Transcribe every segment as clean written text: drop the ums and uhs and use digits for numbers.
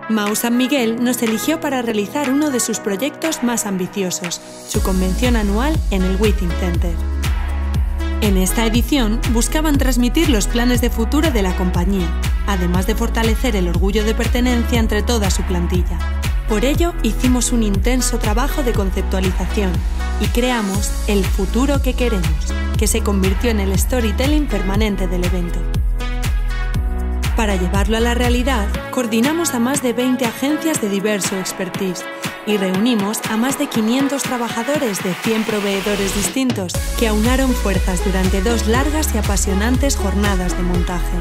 MAU San Miguel nos eligió para realizar uno de sus proyectos más ambiciosos, su convención anual en el Withing Center. En esta edición buscaban transmitir los planes de futuro de la compañía, además de fortalecer el orgullo de pertenencia entre toda su plantilla. Por ello, hicimos un intenso trabajo de conceptualización y creamos el futuro que queremos, que se convirtió en el storytelling permanente del evento. Para llevarlo a la realidad, coordinamos a más de 20 agencias de diverso expertise y reunimos a más de 500 trabajadores de 100 proveedores distintos que aunaron fuerzas durante 2 largas y apasionantes jornadas de montaje.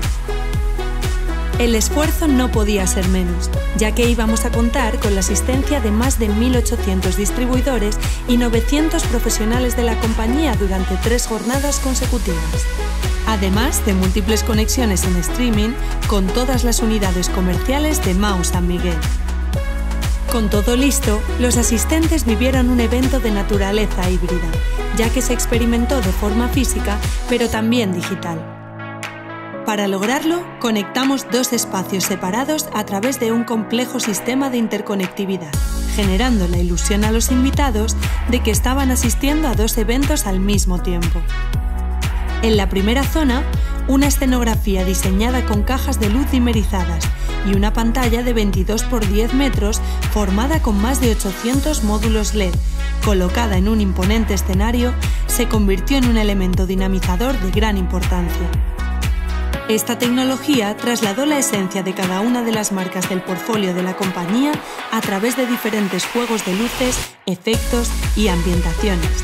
El esfuerzo no podía ser menos, ya que íbamos a contar con la asistencia de más de 1.800 distribuidores y 900 profesionales de la compañía durante 3 jornadas consecutivas. Además de múltiples conexiones en streaming con todas las unidades comerciales de MAU San Miguel. Con todo listo, los asistentes vivieron un evento de naturaleza híbrida, ya que se experimentó de forma física, pero también digital. Para lograrlo, conectamos 2 espacios separados a través de un complejo sistema de interconectividad, generando la ilusión a los invitados de que estaban asistiendo a 2 eventos al mismo tiempo. En la primera zona, una escenografía diseñada con cajas de luz dimerizadas y una pantalla de 22 por 10 metros formada con más de 800 módulos LED, colocada en un imponente escenario, se convirtió en un elemento dinamizador de gran importancia. Esta tecnología trasladó la esencia de cada una de las marcas del portfolio de la compañía a través de diferentes juegos de luces, efectos y ambientaciones.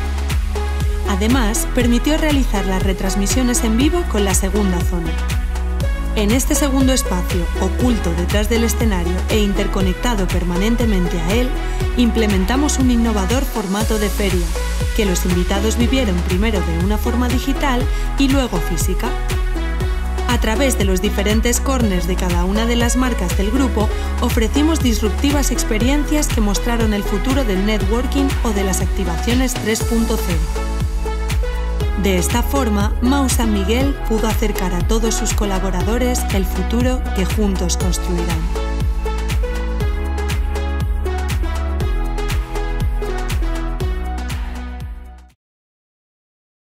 Además, permitió realizar las retransmisiones en vivo con la segunda zona. En este segundo espacio, oculto detrás del escenario e interconectado permanentemente a él, implementamos un innovador formato de feria, que los invitados vivieron primero de una forma digital y luego física. A través de los diferentes corners de cada una de las marcas del grupo, ofrecimos disruptivas experiencias que mostraron el futuro del networking o de las activaciones 3.0. De esta forma, MAU San Miguel pudo acercar a todos sus colaboradores el futuro que juntos construirán.